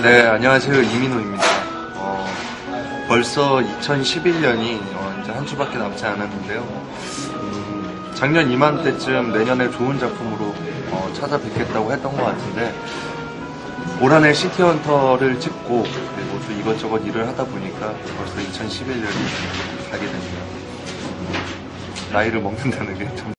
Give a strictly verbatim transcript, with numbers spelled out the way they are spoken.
네, 안녕하세요. 이민호입니다. 어, 벌써 이천십일 년이 어, 이제 한 주밖에 남지 않았는데요. 음, 작년 이맘때쯤 내년에 좋은 작품으로 어, 찾아뵙겠다고 했던 것 같은데 올 한 해 시티헌터를 찍고 그리고 또 이것저것 일을 하다 보니까 벌써 이천십일 년이 가게 됩니다. 나이를 먹는다는 게 참